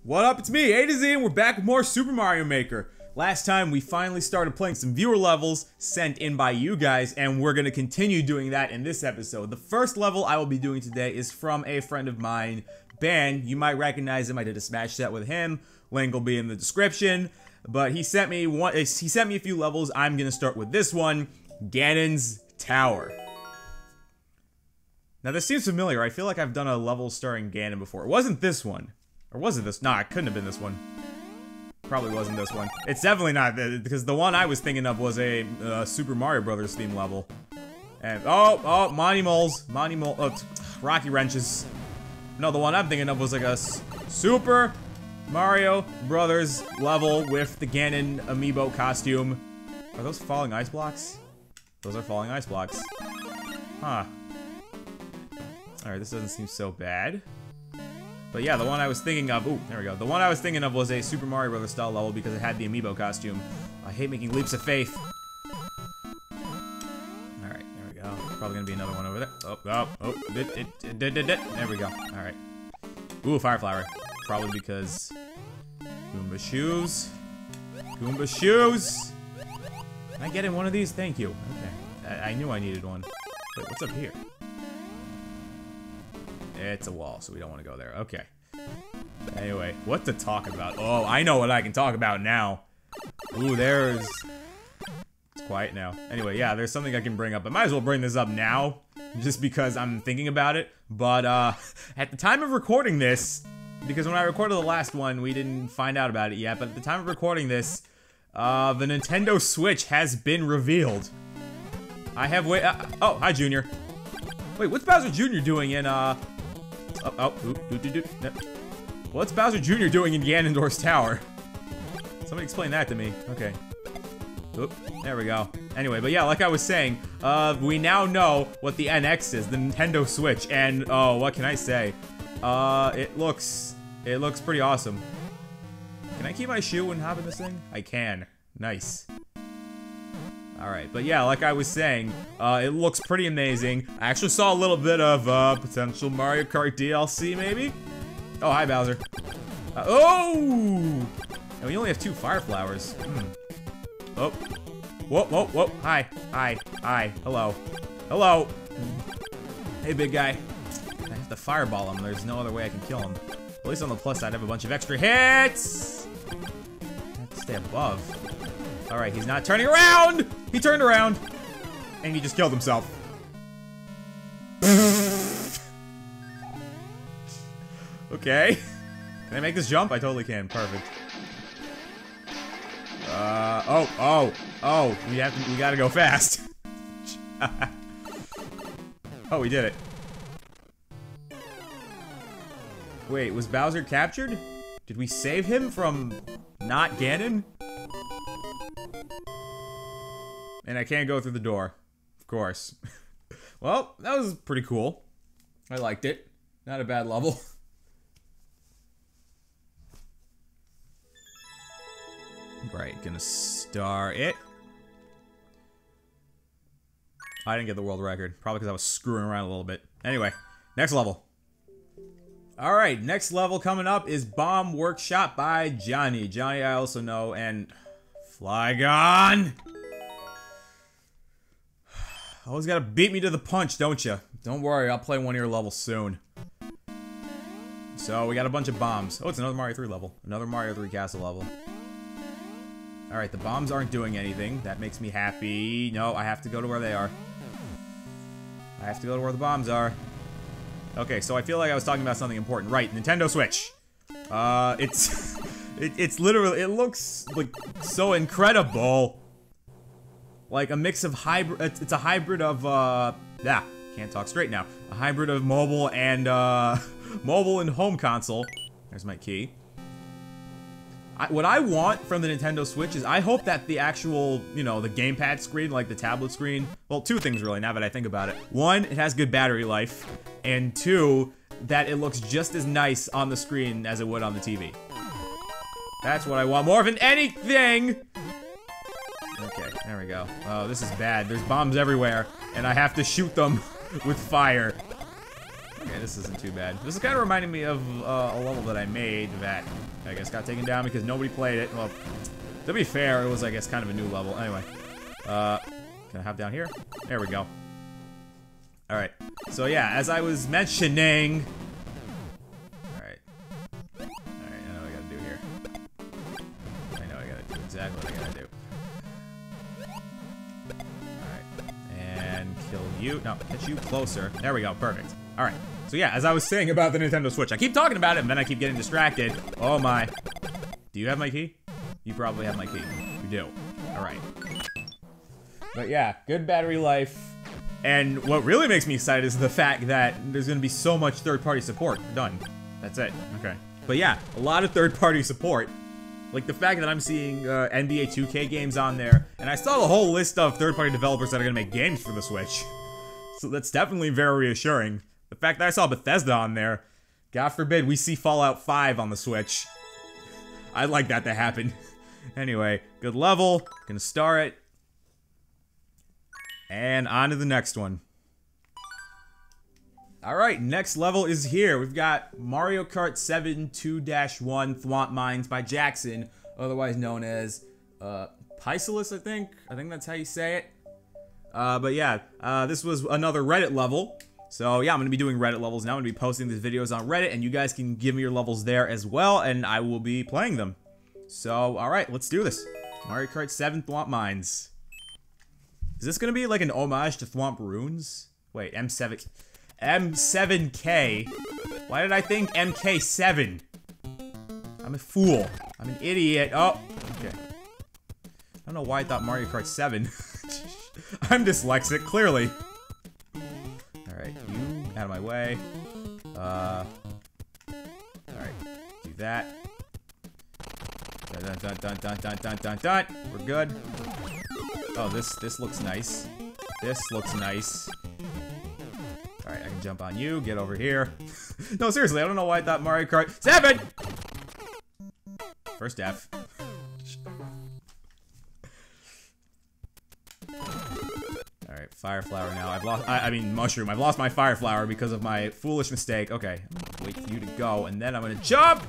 What up, it's me, A to Z, and we're back with more Super Mario Maker. Last time, we finally started playing some viewer levels sent in by you guys, and we're gonna continue doing that in this episode. The first level I will be doing today is from a friend of mine, Ben. You might recognize him, I did a Smash set with him. Link will be in the description. But he sent me a few levels. I'm gonna start with this one, Ganon's Tower. Now this seems familiar. I feel like I've done a level starring Ganon before. It wasn't this one. Or was it this? Nah, it couldn't have been this one. Probably wasn't this one. It's definitely not, because the one I was thinking of was a Super Mario Brothers theme level. And, Monty Moles. Rocky Wrenches. No, the one I'm thinking of was like a Super Mario Brothers level with the Ganon amiibo costume. Are those falling ice blocks? Those are falling ice blocks. Huh. Alright, this doesn't seem so bad. But yeah, the one I was thinking of, ooh, there we go. The one I was thinking of was a Super Mario Brothers style level because it had the amiibo costume. I hate making leaps of faith. Alright, there we go. Probably gonna be another one over there. There we go. Alright. Ooh, Fire Flower. Probably because Goomba Shoes. Goomba Shoes! Can I get in one of these? Thank you. Okay. I knew I needed one. Wait, what's up here? It's a wall, so we don't want to go there. Okay. Anyway, what to talk about? Oh, I know what I can talk about now. Ooh, there's... It's quiet now. Anyway, yeah, there's something I can bring up. I might as well bring this up now, just because I'm thinking about it. But, at the time of recording this, because when I recorded the last one, we didn't find out about it yet, but at the time of recording this, the Nintendo Switch has been revealed. I have oh, hi, Junior. Wait, what's Bowser Jr. doing in, What's Bowser Jr. doing in Ganondorf's Tower? Somebody explain that to me. Okay. Oop, there we go. Anyway, but yeah, like I was saying, we now know what the NX is, the Nintendo Switch, and, oh, what can I say? It looks pretty awesome. Can I keep my shoe and hop in this thing? I can. Nice. Alright, but yeah, like I was saying, it looks pretty amazing. I actually saw a little bit of, potential Mario Kart DLC, maybe? Oh, hi, Bowser. Oh! And we only have 2 Fire Flowers. Oh. Whoa, whoa, whoa. Hi. Hi. Hi. Hello. Hello. Hey, big guy. I have to fireball him. There's no other way I can kill him. At least on the plus side, I have a bunch of extra hits! I have to stay above. Alright, he's not turning around! He turned around! And he just killed himself. Okay. Can I make this jump? I totally can. Perfect. Oh, we gotta go fast. Oh, we did it. Wait, was Bowser captured? Did we save him from not Ganon? And I can't go through the door. Of course. Well, that was pretty cool. I liked it. Not a bad level. Right, gonna star it. I didn't get the world record. Probably because I was screwing around a little bit. Anyway, next level. Alright, next level coming up is Bomb Workshop by Johnny. Johnny I also know, and Flygon! Always gotta beat me to the punch, don't you? Don't worry, I'll play one of your levels soon. So, we got a bunch of bombs. Oh, it's another Mario 3 level. Another Mario 3 castle level. Alright, the bombs aren't doing anything. That makes me happy. No, I have to go to where they are. I have to go to where the bombs are. Okay, so I feel like I was talking about something important. Right, Nintendo Switch. It's literally, it looks like so incredible. Like a mix of hybrid, it's a hybrid of, can't talk straight now. A hybrid of mobile and, mobile and home console. There's my key. What I want from the Nintendo Switch is I hope that the actual, you know, the gamepad screen, like the tablet screen, well, 2 things really, now that I think about it. 1, it has good battery life, and 2, that it looks just as nice on the screen as it would on the TV. That's what I want more than anything! Okay, there we go. Oh, this is bad. There's bombs everywhere, and I have to shoot them with fire. Okay, this isn't too bad. This is kind of reminding me of a level that I made that I guess got taken down because nobody played it. Well, to be fair, it was, I guess, kind of a new level. Anyway, can I hop down here? There we go. Alright, so yeah, as I was mentioning... Alright, I know what I gotta do here. I know I gotta do exactly what I gotta do. Alright, and kill you. No, get you closer. There we go, perfect. Alright, so yeah, as I was saying about the Nintendo Switch, I keep talking about it and then I keep getting distracted. Oh my. Do you have my key? You probably have my key. You do. Alright. But yeah, good battery life. And what really makes me excited is the fact that there's gonna be so much third-party support. Done. That's it. Okay. But yeah, a lot of third-party support. Like the fact that I'm seeing NBA 2K games on there, and I saw the whole list of third-party developers that are gonna make games for the Switch. So that's definitely very reassuring. The fact that I saw Bethesda on there, God forbid we see Fallout 5 on the Switch. I'd like that to happen. Anyway, good level. Gonna star it. And on to the next one. Alright, next level is here. We've got Mario Kart 7 2-1 Thwomp Mines by Jackson, otherwise known as Pycelus, I think. I think that's how you say it. But yeah, this was another Reddit level. So yeah, I'm going to be doing Reddit levels now. I'm going to be posting these videos on Reddit, and you guys can give me your levels there as well, and I will be playing them. So, alright, let's do this. Mario Kart 7 Thwomp Mines. Is this gonna be like an homage to Thwomp Runes? Wait, M7K. Why did I think MK7? I'm a fool. I'm an idiot. Oh, okay. I don't know why I thought Mario Kart 7. I'm dyslexic, clearly. Alright, you out of my way. Alright, do that. Dun dun dun dun dun dun dun dun. We're good. Oh, this looks nice. This looks nice. Alright, I can jump on you, get over here. No, seriously, I don't know why I thought Mario Kart 7! First F. Alright, Fire Flower now. I mean, Mushroom. I've lost my Fire Flower because of my foolish mistake. Okay, wait for you to go, and then I'm gonna jump!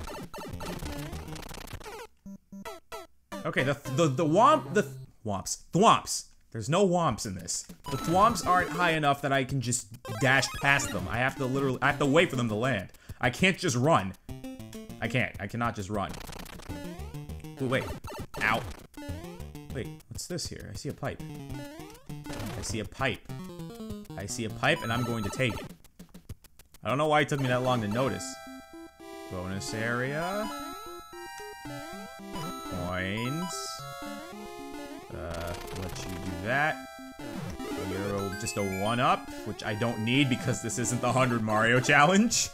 Okay, the Thwomps. There's no Womps in this. The Thwomps aren't high enough that I can just dash past them. I have to wait for them to land. I can't just run. I cannot just run. Ooh, wait. Ow. Wait, what's this here? I see a pipe. I see a pipe. I see a pipe, and I'm going to take it. I don't know why it took me that long to notice. Bonus area. Coins. Let you do that. You're just a 1-up, which I don't need because this isn't the 100 Mario challenge.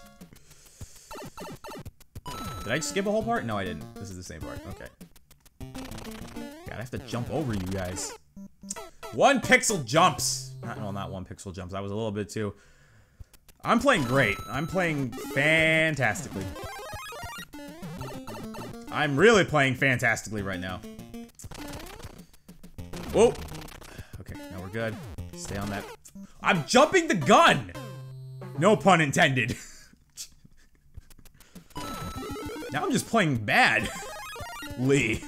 Did I skip a whole part? No, I didn't. This is the same part. Okay. God, I have to jump over you guys. 1 pixel jumps! Well, not 1 pixel jumps. I was a little bit too... I'm playing great. I'm playing fantastically. I'm really playing fantastically right now. Whoa! Okay, now we're good. Stay on that. I'm jumping the gun! No pun intended. Now I'm just playing bad. Lee.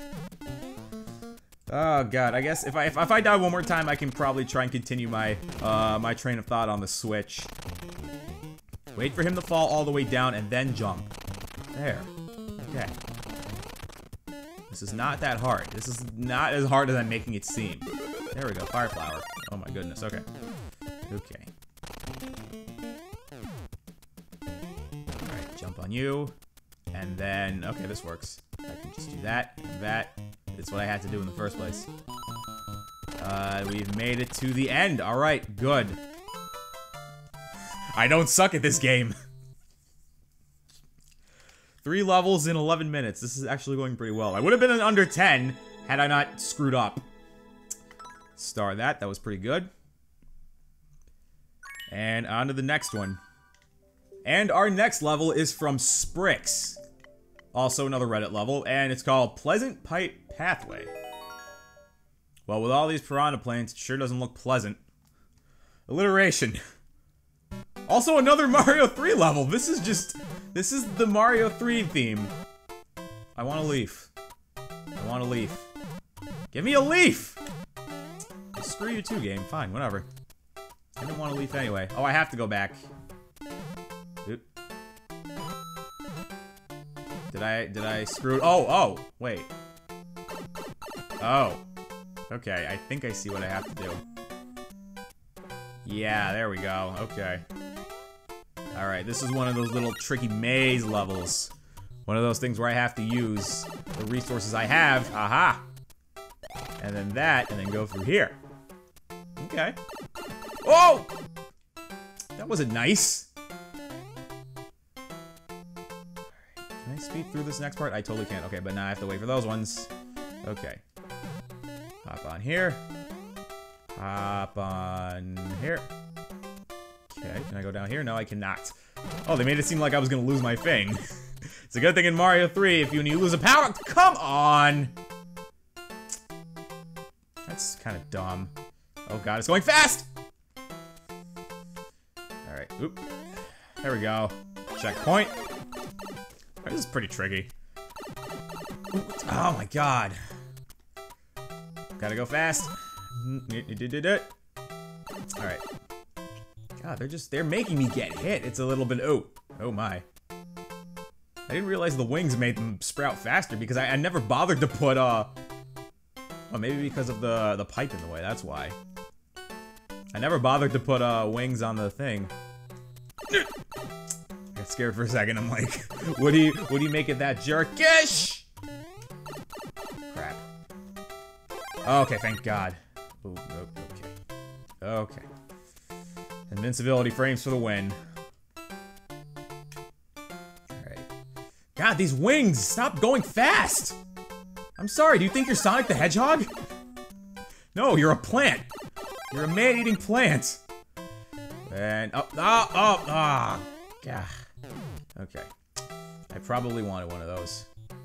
Oh god, I guess if I die one more time, I can probably try and continue my my train of thought on the Switch. Wait for him to fall all the way down and then jump. There. Okay. This is not that hard. This is not as hard as I'm making it seem. There we go, Fire Flower. Oh my goodness, okay. Okay. Alright, jump on you. And then, okay, this works. I can just do that and that. It's what I had to do in the first place. We've made it to the end. Alright, good. I don't suck at this game. 3 levels in 11 minutes. This is actually going pretty well. I would have been in under 10 had I not screwed up. Star that. That was pretty good. And on to the next one. And our next level is from Sprix. Also another Reddit level, and it's called Pleasant Pipe Pathway. Well, with all these piranha planes, it sure doesn't look pleasant. Alliteration. Also, another Mario 3 level. This is the Mario 3 theme. I want a leaf. I want a leaf. Give me a leaf! Screw you too, game. Fine, whatever. I didn't want a leaf anyway. Oh, I have to go back. Oop. Did I screw it? Oh, wait. Oh. Okay, I think I see what I have to do. Yeah, there we go. Okay. Alright, this is one of those little tricky maze levels. One of those things where I have to use the resources I have. Aha! And then that, and then go through here. Okay. Oh! That wasn't nice. Can I speed through this next part? I totally can't. Okay, but now I have to wait for those ones. Okay. Hop on here. Hop on here. Okay, can I go down here? No, I cannot. Oh, they made it seem like I was gonna lose my thing. It's a good thing in Mario 3, when you lose a power- Come on! That's kind of dumb. Oh god, it's going fast! Alright, oop. There we go. Checkpoint. Alright, this is pretty tricky. Oh my god. Gotta go fast. Alright. God, they're making me get hit. It's a little bit, oh my. I didn't realize the wings made them sprout faster because I never bothered to put, well, maybe because of the pipe in the way, that's why. I never bothered to put, wings on the thing. I got scared for a second, I'm like, would he make it that jerkish? Crap. Okay, thank God. Ooh, okay. Okay. Invincibility frames for the win. Alright. God, these wings! Stop going fast! I'm sorry, do you think you're Sonic the Hedgehog? No, you're a plant! You're a man-eating plant! And, God. Okay. I probably wanted one of those.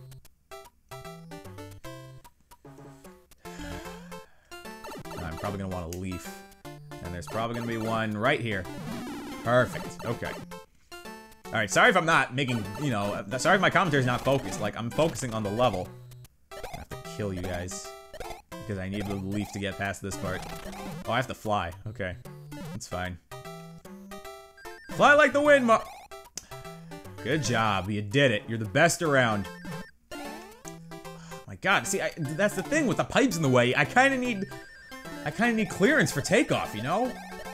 I'm probably gonna want a leaf. And there's probably gonna be one right here. Perfect. Okay. Alright, sorry if I'm not making, you know, sorry if my commentary's not focused. Like, I'm focusing on the level. I have to kill you guys. Because I need the leaf to get past this part. Oh, I have to fly. Okay. That's fine. Fly like the wind, Good job. You did it. You're the best around. Oh my god. See, that's the thing with the pipes in the way. I kind of need clearance for takeoff, you know?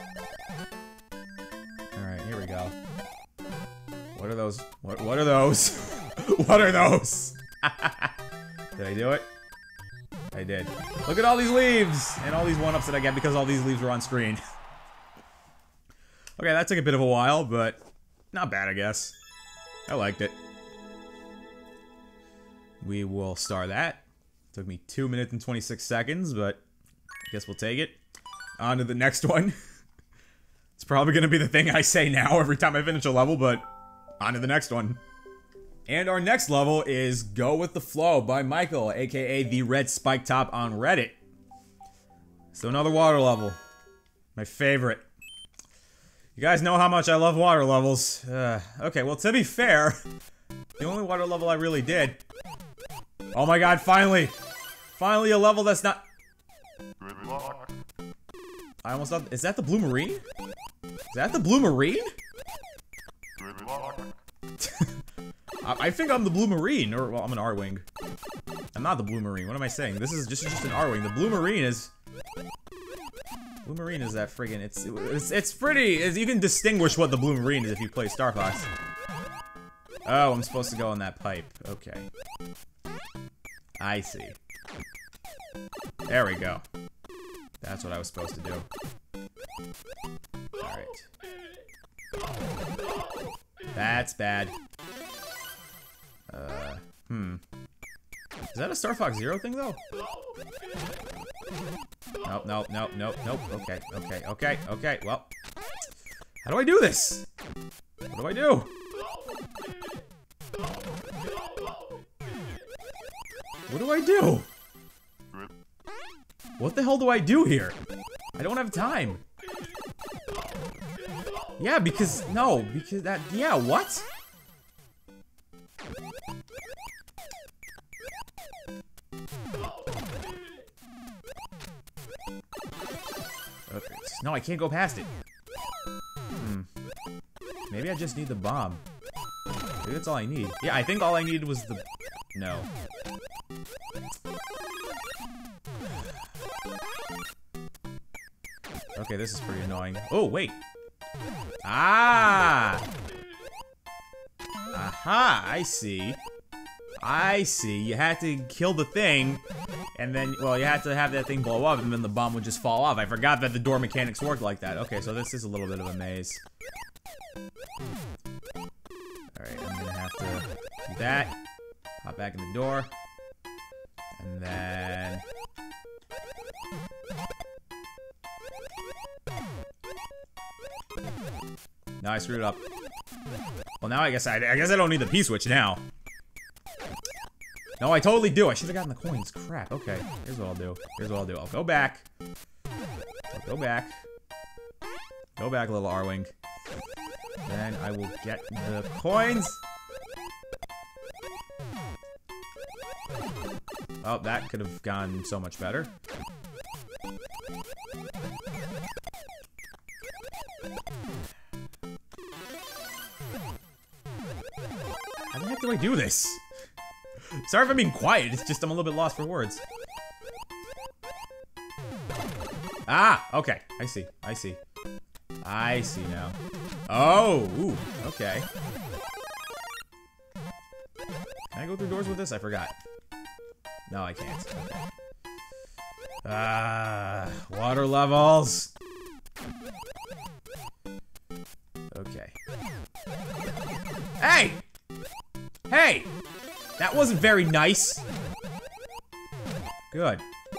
Alright, here we go. What are those? What are those? What are those? Did I do it? I did. Look at all these leaves! And all these one-ups that I get because all these leaves were on screen. Okay, that took a bit of a while, but not bad, I guess. I liked it. We will star that. Took me 2 minutes and 26 seconds, but I guess we'll take it. On to the next one. It's probably gonna be the thing I say now every time I finish a level, but on to the next one. And our next level is Go With The Flow by Michael, aka the Red Spike Top on Reddit. So another water level. My favorite. You guys know how much I love water levels. Okay, well, to be fair, the only water level I really did... Oh my god, finally! Finally a level that's not... I almost thought... Is that the Blue Marine? Is that the Blue Marine? I think I'm the Blue Marine, or, well, I'm an R-Wing. I'm not the Blue Marine, what am I saying? This is just an R-Wing. The Blue Marine is... Blue Marine is that friggin', it's pretty, you can distinguish what the Blue Marine is if you play Star Fox. Oh, I'm supposed to go on that pipe. Okay. I see. There we go. That's what I was supposed to do. Alright. That's bad. Is that a Star Fox Zero thing, though? Nope. Okay, well. How do I do this? What do I do? What do I do? What the hell do I do here? I don't have time. Yeah, because, no, because that, yeah, what? Okay, no, I can't go past it. Maybe I just need the bomb. Maybe that's all I need. Yeah, I think all I needed was the... No. Okay, this is pretty annoying. Oh, wait. Ah! Aha, I see. I see. You had to kill the thing, and then, well, you had to have that thing blow up, and then the bomb would just fall off. I forgot that the door mechanics worked like that. Okay, so this is a little bit of a maze. Alright, I'm gonna have to do that. Hop back in the door. And then... No, I screwed up. Well, now I guess I don't need the P-switch now. No, I totally do. I should have gotten the coins. Crap. Okay. Here's what I'll do. Here's what I'll do. I'll go back. I'll go back. Go back, little Arwing. Then I will get the coins. Oh, that could have gone so much better. How the heck do I do this? Sorry if I'm being quiet, it's just I'm a little bit lost for words. Ah, okay. I see. I see. I see now. Oh, ooh, okay. Can I go through doors with this? I forgot. No, I can't. Okay. Water levels. Okay. Hey! Hey! That wasn't very nice. Good.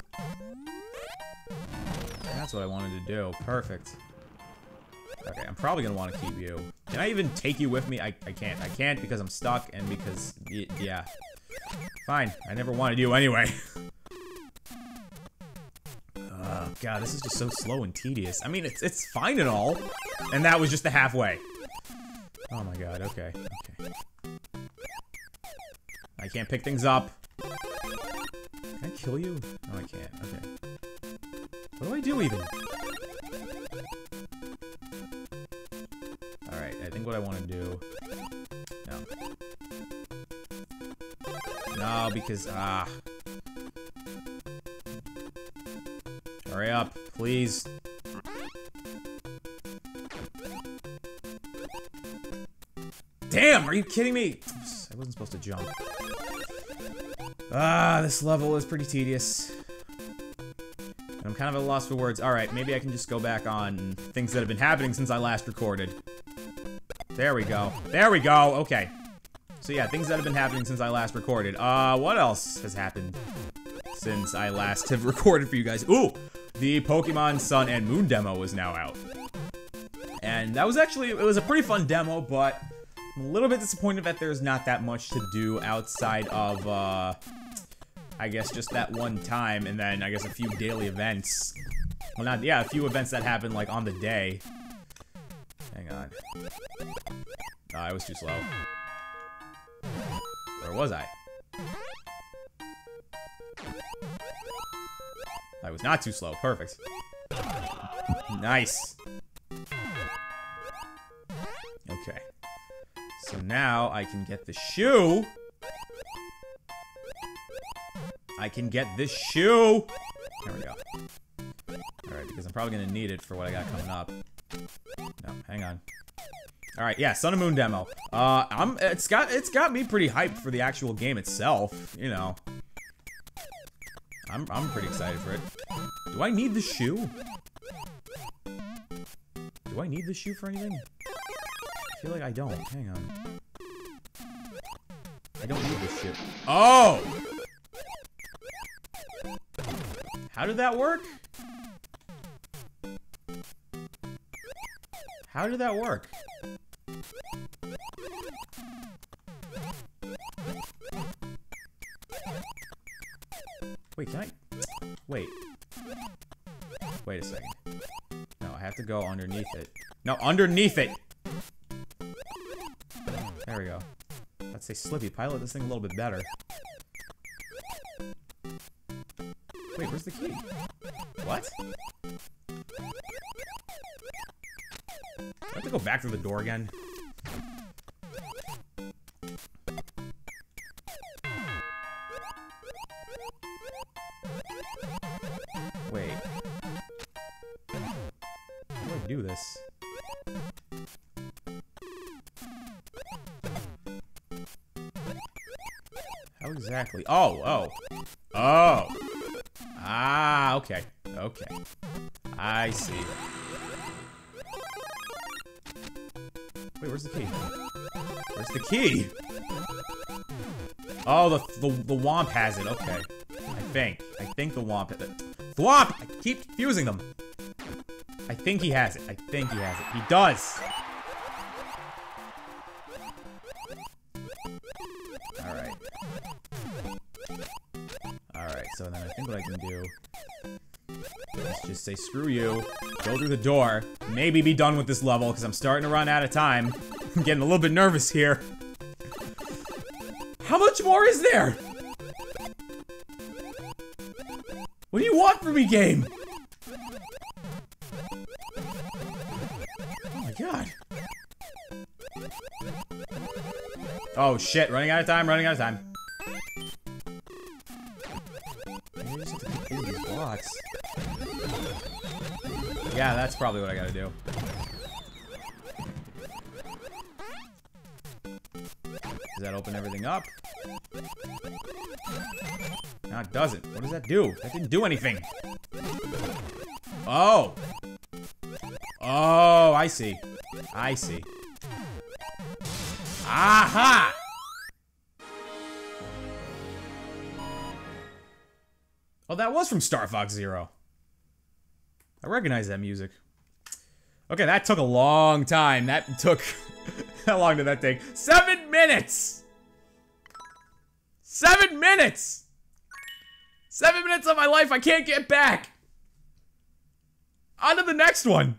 That's what I wanted to do. Perfect. Okay, I'm probably gonna want to keep you. Can I even take you with me? I can't. I can't because I'm stuck and because, yeah. Fine. I never wanted you anyway. Oh, God, this is just so slow and tedious. I mean, it's fine and all. And that was just the halfway. Oh my God, okay. Okay. I can't pick things up. Can I kill you? No, I can't. Okay. What do I do even? Alright, I think what I want to do... No. No, because... Hurry up, please. Damn, are you kidding me? I wasn't supposed to jump. This level is pretty tedious. And I'm kind of at a loss for words. Alright, maybe I can just go back on things that have been happening since I last recorded. There we go. There we go, okay. So yeah, things that have been happening since I last recorded. What else has happened since I last have recorded for you guys? Ooh! The Pokemon Sun and Moon demo is now out. And that was actually, it was a pretty fun demo, but I'm a little bit disappointed that there's not that much to do outside of, I guess just that one time, and then I guess a few daily events. Well, not, yeah, a few events that happened, like, on the day. Hang on. I was too slow. Where was I? I was not too slow. Perfect. Nice. Okay. So now I can get the shoe. I can get this shoe. There we go. Alright, because I'm probably gonna need it for what I got coming up. No, hang on. Alright, yeah, Sun and Moon demo. It's got me pretty hyped for the actual game itself, you know. I'm pretty excited for it. Do I need the shoe? Do I need the shoe for anything? I feel like I don't. Hang on. I don't need this shit. Oh! How did that work? How did that work? Wait, can I? Wait. Wait a second. No, I have to go underneath it. No, underneath it. There we go. Let's say Slippy. Pilot this thing a little bit better. Wait, where's the key? What? Do I have to go back through the door again? Wait. How do I do this? How exactly? Oh. Ah, okay. Okay. I see. Wait, where's the key? Where's the key? Oh, the Womp has it. Okay. I think the Womp has it. Thwomp! I keep confusing them. I think he has it. I think he has it. He does! Alright. Alright, so then I think what I can do is just say screw you, go through the door, maybe be done with this level, because I'm starting to run out of time. I'm getting a little bit nervous here. How much more is there? What do you want from me, game? Oh my god. Oh shit, running out of time, running out of time. Maybe I just have to keep hitting these blocks. Yeah, that's probably what I gotta do. Does that open everything up? No, it doesn't. What does that do? That didn't do anything. Oh. Oh, I see. I see. Aha! Oh, that was from Star Fox Zero. I recognize that music. Okay, that took a long time. That took... How long did that take? 7 minutes! 7 minutes! 7 minutes of my life I can't get back! On to the next one!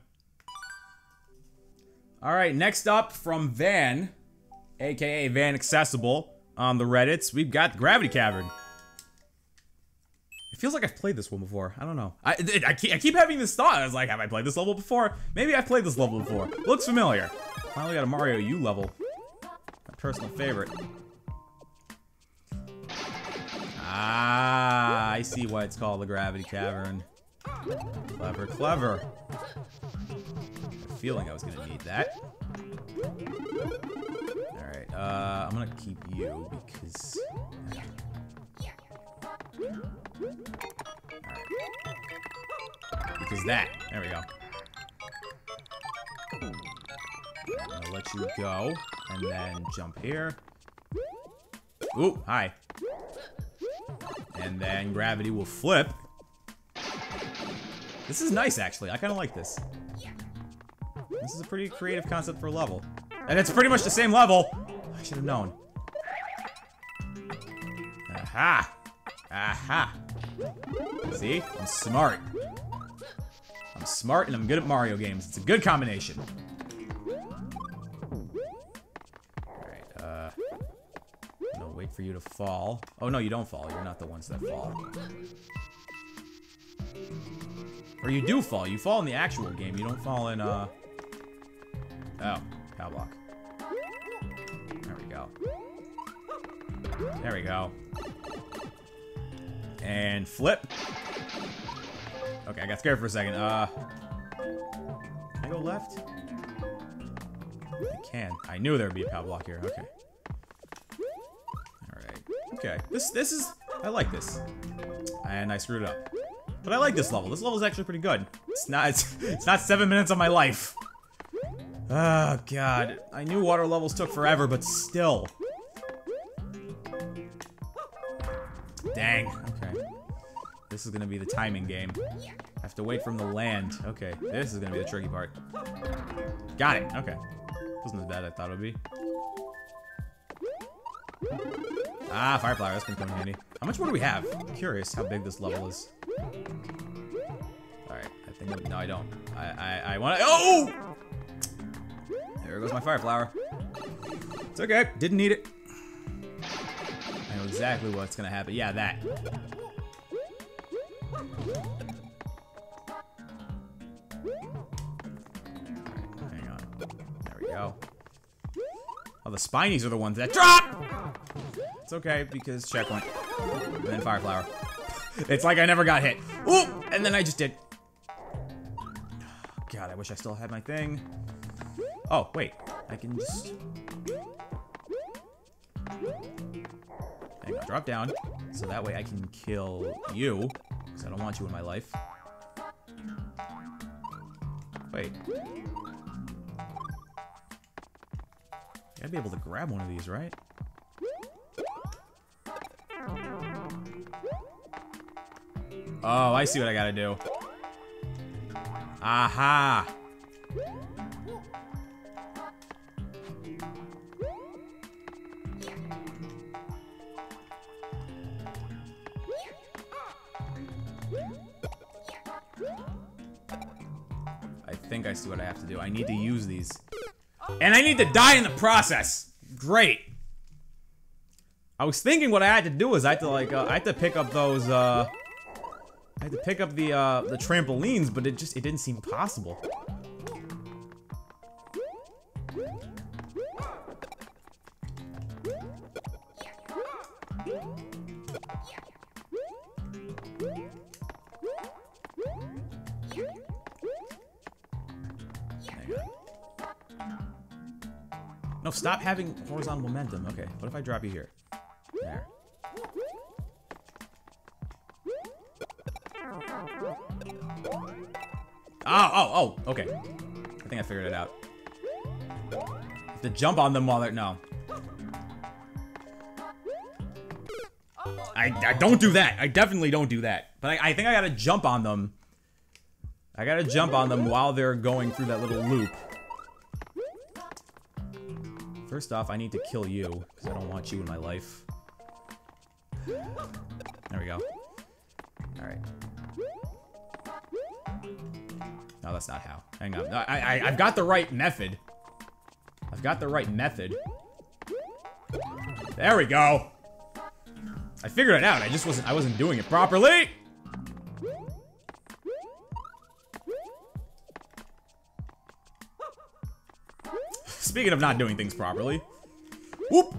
Alright, next up from Van, aka Van Accessible, on the Reddits, we've got Gravity Cavern. It feels like I've played this one before. I don't know. I keep having this thought. I was like, have I played this level before? Maybe I've played this level before. Looks familiar. Finally got a Mario U level. My personal favorite. Ah, I see why it's called the Gravity Cavern. Clever, clever. I had a feeling I was gonna need that. Alright, I'm gonna keep you because... Alright. Because that. There we go. I'm gonna let you go. And then jump here. Ooh, hi. And then gravity will flip. This is nice, actually. I kind of like this. This is a pretty creative concept for a level. And it's pretty much the same level. I should have known. Aha! Aha! See? I'm smart. I'm smart and I'm good at Mario games. It's a good combination. Alright, I'm gonna wait for you to fall. Oh no, you don't fall. You're not the ones that fall. Or you do fall. You fall in the actual game. You don't fall in, Oh, cow block. There we go. There we go. And flip. Okay, I got scared for a second. Can I go left? I can. I knew there would be a power block here. Okay. Alright. Okay. This is... I like this. And I screwed it up. But I like this level. This level is actually pretty good. It's not 7 minutes of my life. Oh, God. I knew water levels took forever, but still. Dang. Okay. This is gonna be the timing game. I have to wait for him to land. Okay. This is gonna be the tricky part. Got it. Okay. Wasn't as bad as I thought it would be. Ah, fire flower. That's gonna come in handy. How much more do we have? I'm curious how big this level is. Alright. I think... No, I don't. I wanna... Oh! There goes my fire flower. It's okay. Didn't need it. I know exactly what's gonna happen. Yeah, that. Hang on. There we go. Oh, the spinies are the ones that drop! It's okay, because checkpoint. And then fire flower. It's like I never got hit. Ooh! And then I just did. God, I wish I still had my thing. Oh, wait. I can just... Hang on, drop down. So that way I can kill you. Because I don't want you in my life. Wait. I'd be able to grab one of these, right? Oh, I see what I gotta do. Aha! I think I see what I have to do. I need to use these. And I need to die in the process! Great! I was thinking what I had to do is I had to like, I had to pick up those, I had to pick up the trampolines, but it didn't seem possible. No, stop having horizontal momentum. Okay, what if I drop you here? There. Oh, okay. I think I figured it out. Have to jump on them while they're... No. I don't do that. I definitely don't do that. But I think I gotta jump on them. I gotta jump on them while they're going through that little loop. First off, I need to kill you, because I don't want you in my life. There we go. Alright. No, that's not how. Hang on. I've got the right method. I've got the right method. There we go. I figured it out. I wasn't doing it properly. Speaking of not doing things properly. Whoop.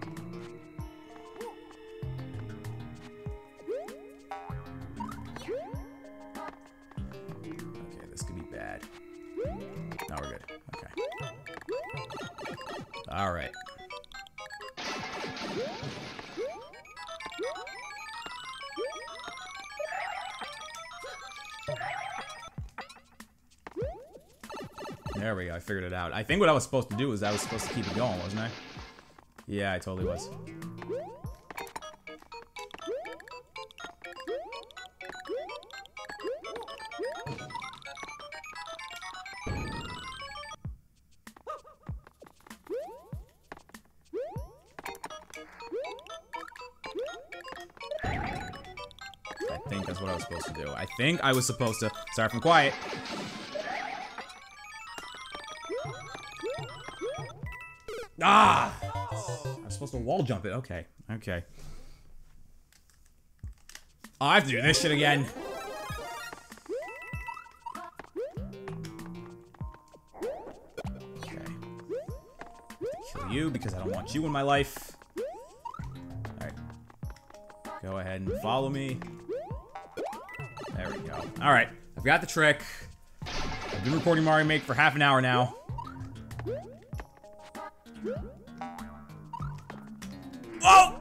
Okay, this could be bad. Now we're good. Okay. All right. There we go, I figured it out. I think what I was supposed to do is I was supposed to keep it going, wasn't I? Yeah, I totally was. I think that's what I was supposed to do. I think I was supposed to... Sorry if I'm quiet. Ah! I'm supposed to wall jump it. Okay. Okay. Oh, I have to do this shit again. Okay. Kill you because I don't want you in my life. Alright. Go ahead and follow me. There we go. Alright. I've got the trick. I've been recording Mario Make for half an hour now. Oh!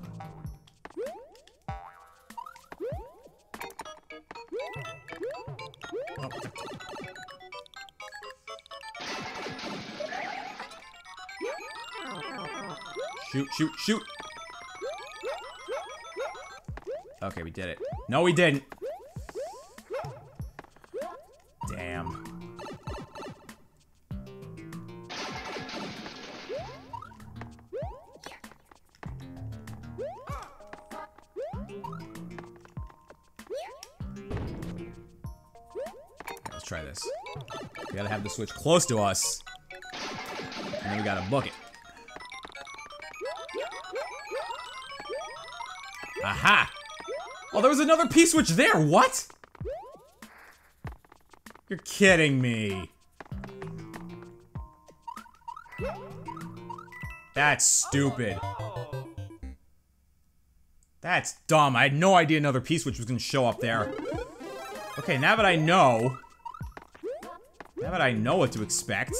Shoot, shoot, shoot. Okay, we did it. No, we didn't. Damn. Let's try this. We gotta have the switch close to us. then we gotta book it. Aha! Oh, there was another P-switch there, what? You're kidding me. That's stupid. That's dumb. I had no idea another P-switch was gonna show up there. Okay, now that I know what to expect.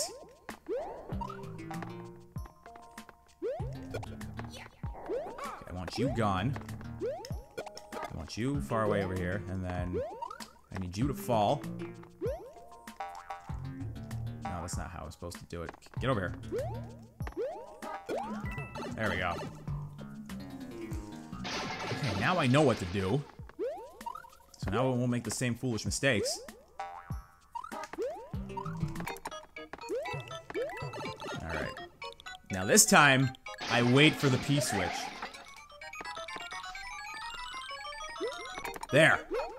Okay, I want you gone. I want you far away over here, and then I need you to fall. No, that's not how I'm supposed to do it. Get over here. There we go. Okay, now I know what to do. So now I won't make the same foolish mistakes. Alright. Now this time, I wait for the P-switch. There.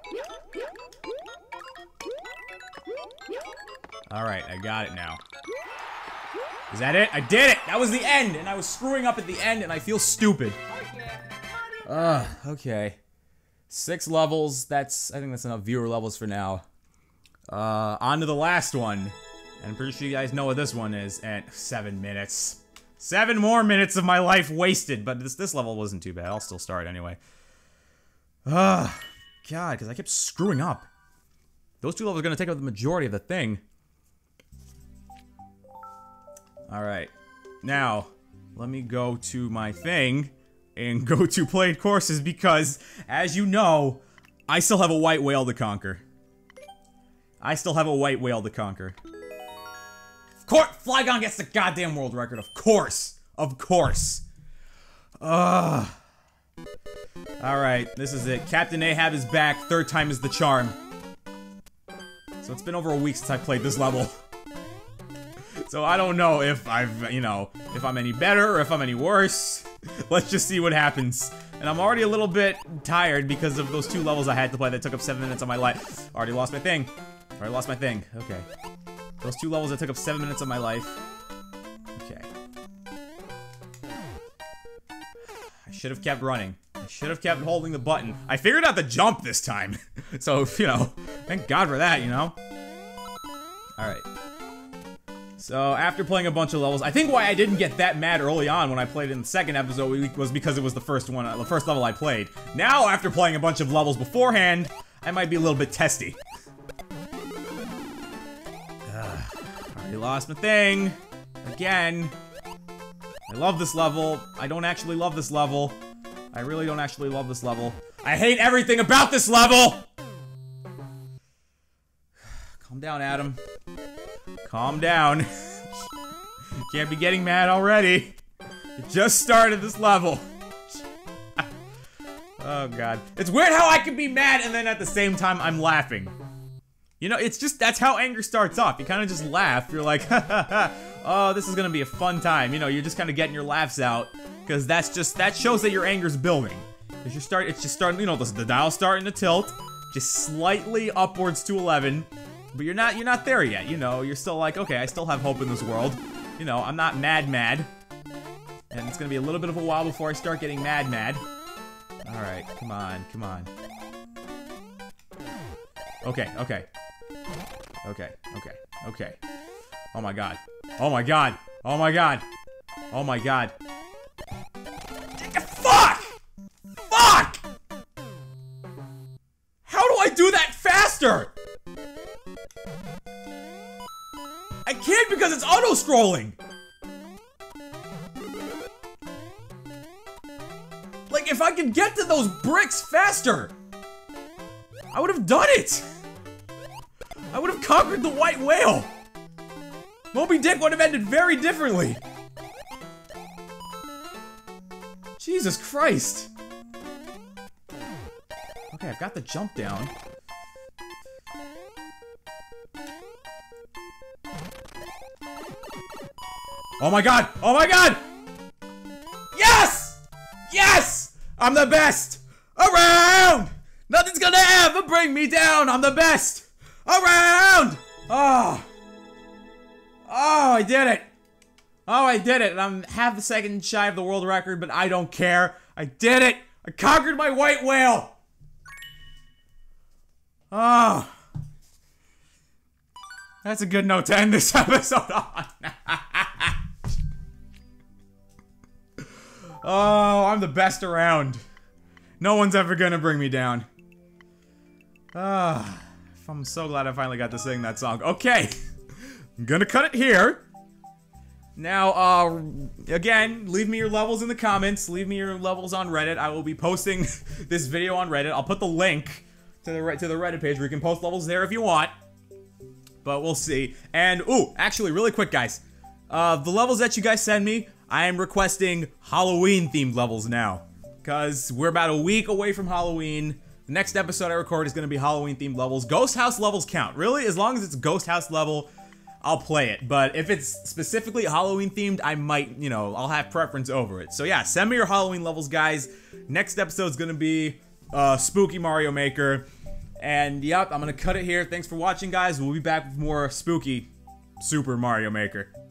Alright, I got it now. Is that it? I did it! That was the end! And I was screwing up at the end, and I feel stupid. Okay. 6 levels. I think that's enough viewer levels for now. On to the last one. And I'm pretty sure you guys know what this one is. And 7 minutes. 7 more minutes of my life wasted. But this level wasn't too bad. I'll still start anyway. God, because I kept screwing up. Those 2 levels are going to take up the majority of the thing. Alright. Now, let me go to my thing and go to played courses because, as you know, I still have a white whale to conquer. I still have a white whale to conquer. Of course, Flygon gets the goddamn world record. Of course. Of course. Alright, this is it. Captain Ahab is back. 3rd time is the charm. So it's been over a week since I played this level. So I don't know if if I'm any better or if I'm any worse. Let's just see what happens. And I'm already a little bit tired because of those 2 levels I had to play that took up 7 minutes of my life. Already lost my thing. Already lost my thing. Okay. Those 2 levels that took up 7 minutes of my life. Okay. I should have kept running. I should have kept holding the button. I figured out the jump this time. So, thank God for that, Alright. So, after playing a bunch of levels, I think why I didn't get that mad early on when I played in the 2nd episode was because it was the first level I played. Now, after playing a bunch of levels beforehand, I might be a little bit testy. Already lost my thing. Again. I love this level. I don't actually love this level. I really don't actually love this level. I hate everything about this level! Calm down, Adam. Calm down. Can't be getting mad already. You just started this level. Oh god. It's weird how I can be mad and then at the same time I'm laughing. It's just, that's how anger starts off. You kind of just laugh. You're like, oh, this is gonna be a fun time. You're just kind of getting your laughs out. Because that shows that your anger's building. It's just starting, the dial's starting to tilt. Just slightly upwards to 11. But you're not there yet, you're still like, okay, I still have hope in this world. I'm not mad. And it's gonna be a little bit of a while before I start getting mad. Alright, come on. Okay. Oh my god. Fuck! How do I do that faster? I can't because it's auto-scrolling! Like, if I could get to those bricks faster, I would have done it! I would have conquered the white whale! Moby Dick would have ended very differently! Jesus Christ! Okay, I've got the jump down. Oh my god! Oh my god! Yes! Yes! I'm the best! Around! Nothing's gonna ever bring me down! I'm the best! Around! Oh! Oh, I did it! Oh, I did it, and I'm half a second shy of the world record, but I don't care. I did it! I conquered my white whale! Oh. That's a good note to end this episode on. Oh, I'm the best around. No one's ever gonna bring me down. I'm so glad I finally got to sing that song. Okay. I'm gonna cut it here. Now, again, leave me your levels in the comments. Leave me your levels on Reddit. I will be posting this video on Reddit. I'll put the link to the Reddit page where you can post levels there if you want. But we'll see. And, ooh, actually, really quick, guys. The levels that you guys send me, I am requesting Halloween-themed levels now. Because we're about a week away from Halloween. The next episode I record is going to be Halloween-themed levels. Ghost House levels count. Really? As long as it's a Ghost House level, I'll play it. But if it's specifically Halloween-themed, I might, you know, I'll have preference over it. So yeah, send me your Halloween levels, guys. Next episode's going to be Spooky Mario Maker. And yep, I'm going to cut it here. Thanks for watching, guys. We'll be back with more spooky Super Mario Maker.